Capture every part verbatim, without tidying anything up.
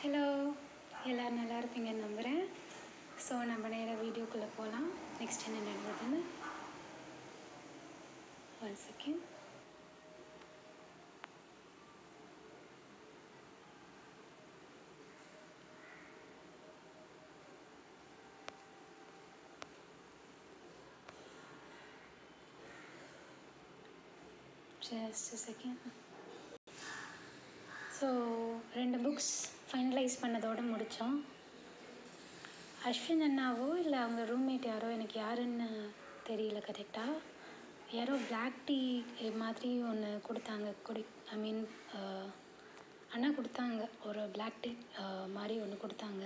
Hello, எல்லோரும் நல்லா இருப்பீங்கன்னு நம்புகிறேன். ஸோ நம்ம நேராக வீடியோக்குள்ளே போகலாம். நெக்ஸ்ட் என்ன நடந்ததுன்னு one second. Just second. So ரெண்டு புக்ஸ் ஃபைனலைஸ் பண்ணதோடு முடித்தோம். அஸ்வின் அண்ணாவோ இல்லை அவங்க ரூம்மேட் யாரோ, எனக்கு யாருன்னு தெரியல கரெக்டாக, யாரோ பிளாக் டீ மாதிரி ஒன்று கொடுத்தாங்க. குடி ஐ மீன் அண்ணா கொடுத்தாங்க, ஒரு பிளாக் டீ மாதிரி ஒன்று கொடுத்தாங்க.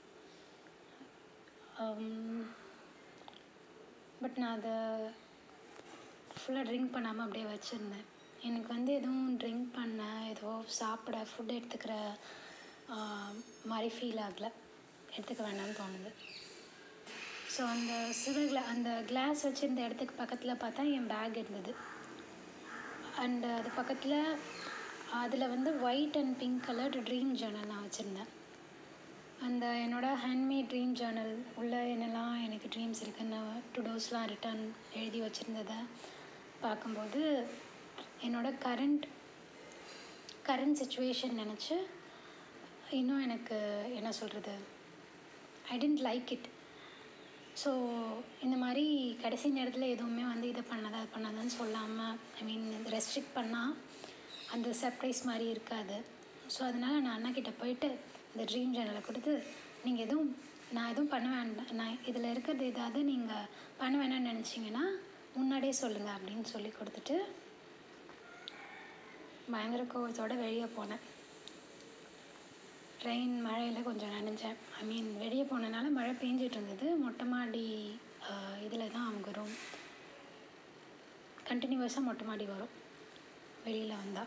பட் நான் அதை ஃபுல்லாக ட்ரிங்க் பண்ணாமல் அப்படியே வச்சுருந்தேன். எனக்கு வந்து எதுவும் ட்ரிங்க் பண்ண, ஏதோ சாப்பிட, ஃபுட் எடுத்துக்கிற மாதிரி ஃபீல் ஆகலை, எடுத்துக்க வேண்டாம்னு தோணுது. ஸோ அந்த சிவ அந்த கிளாஸ் வச்சுருந்த இடத்துக்கு பக்கத்தில் பார்த்தா என் பேக் இருந்தது. அண்டு அது பக்கத்தில் அதில் வந்து white and pink colour dream journal நான் வச்சுருந்தேன். அந்த என்னோடய ஹேண்ட்மேட் ட்ரீம் ஜேர்னல் உள்ளே என்னெல்லாம் எனக்கு ட்ரீம்ஸ் இருக்குன்னு டுடோஸ்லாம் ரிட்டன் எழுதி வச்சுருந்ததை பார்க்கும்போது என்னோடய கரண்ட் கரண்ட் சிச்சுவேஷன் நினச்சி இன்னும் எனக்கு என்ன சொல்கிறது, I didn't like it. So இந்த மாதிரி கடைசி நேரத்தில் எதுவுமே வந்து இதை பண்ணாத அது பண்ணாதான்னு சொல்லாமல், ஐ மீன் ரெஸ்ட்ரிக்ட் பண்ணால் அந்த சர்ப்ரைஸ் மாதிரி இருக்காது. ஸோ அதனால் நான் அண்ணாக்கிட்ட போயிட்டு இந்த ட்ரீம் ஜேர்னலை கொடுத்து, நீங்கள் எதுவும் நான் எதுவும் பண்ண வேண்டாம், நான் இதில் இருக்கிறது ஏதாவது நீங்கள் பண்ண வேணாம்னு நினச்சிங்கன்னா முன்னாடியே சொல்லுங்கள் அப்படின்னு சொல்லி கொடுத்துட்டு பயங்கர கோவத்தோடு வெளியே போனேன். ட்ரெயின் மழையில் கொஞ்சம் நனைஞ்சேன். ஐ மீன் வெளியே போனனால மழை பெஞ்சிட்டு இருந்தது. மொட்டை மாடி இதில் தான் அவங்க ரூம், கண்டினியூவஸாக மொட்டை மாடி வரும் வெளியில் வந்தால்.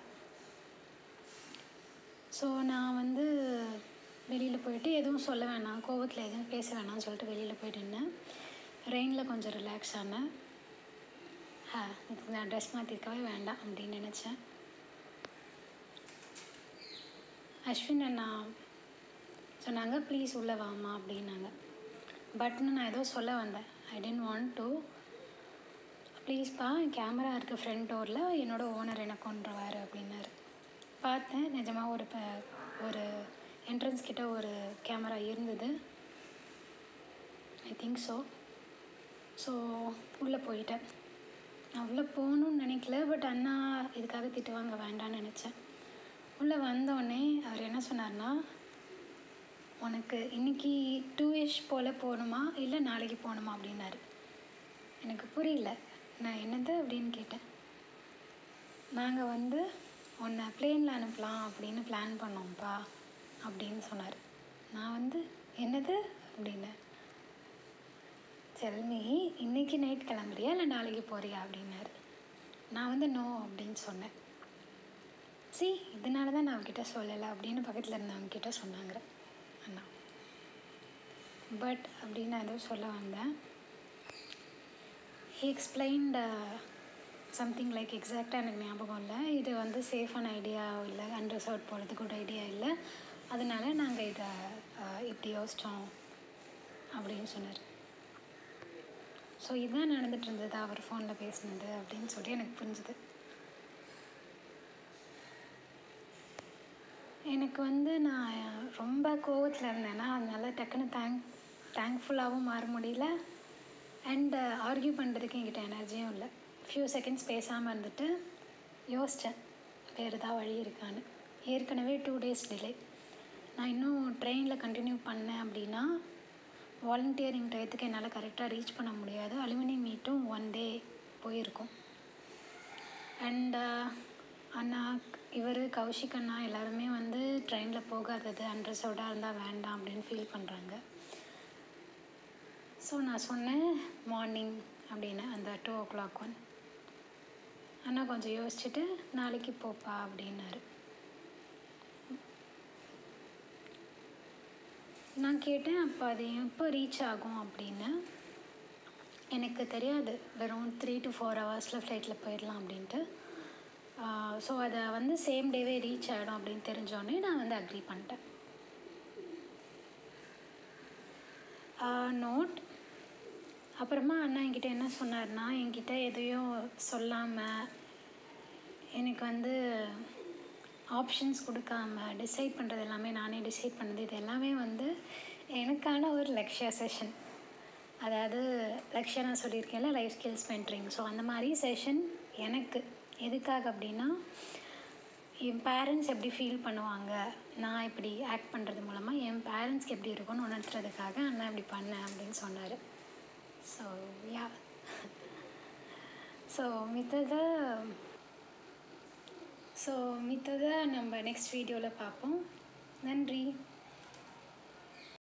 ஸோ நான் வந்து வெளியில் போயிட்டு எதுவும் சொல்ல வேணாம், கோவத்தில் எதுவும் பேச வேணாம்னு சொல்லிட்டு வெளியில் போயிட்டு இருந்தேன். ரெயினில் கொஞ்சம் ரிலாக்ஸ் ஆனேன். ஆ இதுக்கு நான் ட்ரெஸ் மாற்றிருக்கவே வேண்டாம் அப்படின்னு நினச்சேன். அஸ்வின் அண்ணா சொன்னாங்க, ப்ளீஸ் உள்ளே வாமா அப்படின்னாங்க. பட்னு நான் ஏதோ சொல்ல வந்தேன். I didn't want to. ப்ளீஸ்ப்பா, கேமரா இருக்குது ஃப்ரண்ட் டோரில், என்னோடய ஓனர் எனக்கு கொண்டுருவார் அப்படின்னாரு. பார்த்தேன், நிஜமாக ஒரு ப ஒரு என்ட்ரன்ஸ் கிட்டே ஒரு கேமரா இருந்தது. I think so. ஸோ உள்ளே போயிட்டேன். நான் உள்ளே போகணுன்னு நினைக்கல, பட் அண்ணா இதுக்காக திட்டுவாங்க வேண்டான்னு நினச்சேன். உள்ளே வந்தோடனே அவர் என்ன சொன்னார்னா, உனக்கு இன்றைக்கி டூ இஷ் போல் போகணுமா இல்லை நாளைக்கு போகணுமா அப்படின்னாரு. எனக்கு புரியல. நான் என்னது அப்படின்னு கேட்டேன். நாங்கள் வந்து உன்னை பிளேனில் அனுப்பலாம் அப்படின்னு பிளான் பண்ணோம்ப்பா அப்படின்னு சொன்னார். நான் வந்து என்னது அப்படின்னேன். செல்மி, இன்றைக்கி நைட் கிளம்புறியா இல்லை நாளைக்கு போகிறியா அப்படின்னாரு. நான் வந்து நோ அப்படின்னு சொன்னேன். சி இதனால தான் நான் அவங்ககிட்ட சொல்லலை அப்படின்னு பக்கத்தில் இருந்தவங்ககிட்ட சொன்னாங்க அண்ணா. பட் அப்படின்னு நான் எதுவும் சொல்ல வந்தேன். ஹி எக்ஸ்பிளைன்ட் சம்திங் லைக் எக்ஸாக்டாக எனக்கு ஞாபகம் இல்லை. இது வந்து சேஃபான ஐடியா இல்லை, அன்ரிசர்வ் போகிறது குட் ஐடியா இல்லை, அதனால நாங்கள் இதை இப்படி யோசித்தோம் அப்படின்னு சொன்னார். ஸோ இதுதான் நடந்துகிட்டு இருந்தது அவர் ஃபோனில் பேசினது அப்படின்னு சொல்லி எனக்கு புரிஞ்சுது. எனக்கு வந்து நான் ரொம்ப கோவத்தில் இருந்தேன்னா அதனால டக்குன்னு தேங்க் தேங்க்ஃபுல்லாகவும் மாற முடியல. அண்டு ஆர்கியூ பண்ணுறதுக்கு என்கிட்ட எனர்ஜியும் இல்லை. ஃபியூ செகண்ட்ஸ் பேசாமல் இருந்துட்டு யோசித்தேன் வேறு ஏதாவது வழி இருக்கான்னு. ஏற்கனவே டூ டேஸ் டிலே. நான் இன்னும் ட்ரெயினில் கண்டினியூ பண்ணேன் அப்படின்னா வாலண்டியரிங் டயத்துக்கு என்னால் கரெக்டாக ரீச் பண்ண முடியாது. அலுமினி மீட்டும் ஒன் டே போயிருக்கும். அண்டு அண்ணா, இவர் கௌஷிக் அண்ணா எல்லாருமே வந்து ட்ரெயினில் போகாதது, அன்ரிசர்வ்டாக இருந்தால் வேண்டாம் அப்படின்னு ஃபீல் பண்ணுறாங்க. ஸோ நான் சொன்னேன் மார்னிங் அப்படின்னு, அந்த டூ ஓ கிளாக் ஒன். அண்ணா கொஞ்சம் யோசிச்சுட்டு நாளைக்கு போப்பா அப்படின்னாரு. நான் கேட்டேன், அப்போ அது எப்போ ரீச் ஆகும் அப்படின்னு. எனக்கு தெரியாது, வெறும் த்ரீ டு ஃபோர் ஹவர்ஸில் ஃப்ளைட்டில் போயிடலாம் அப்படின்ட்டு. ஸோ அதை வந்து சேம் டேவே ரீச் ஆகிடும் அப்படின்னு தெரிஞ்சோடனே நான் வந்து அக்ரி பண்ணிட்டேன். நோட். அப்புறமா அண்ணா என்கிட்ட என்ன சொன்னார்னா, என்கிட்ட எதையும் சொல்லாமல் எனக்கு வந்து ஆப்ஷன்ஸ் கொடுக்காம டிசைட் பண்ணுறது எல்லாமே நானே டிசைட் பண்ணது, இது எல்லாமே வந்து எனக்கான ஒரு லக்ஷயா செஷன். அதாவது லக்ஷயா நான் சொல்லியிருக்கேன்ல, லைஃப் ஸ்கில்ஸ் மென்டரிங். ஸோ அந்த மாதிரி செஷன் எனக்கு எதுக்காக அப்படின்னா, என் பேரண்ட்ஸ் எப்படி ஃபீல் பண்ணுவாங்க நான் இப்படி ஆக்ட் பண்ணுறது மூலமாக, என் பேரண்ட்ஸ்க்கு எப்படி இருக்கும்னு உணர்த்துறதுக்காக அண்ணா இப்படி பண்ணேன் அப்படின்னு சொன்னார். ஸோ யா ஸோ மித்ததை ஸோ மித்ததை நம்ம நெக்ஸ்ட் வீடியோவில் பார்ப்போம். நன்றி.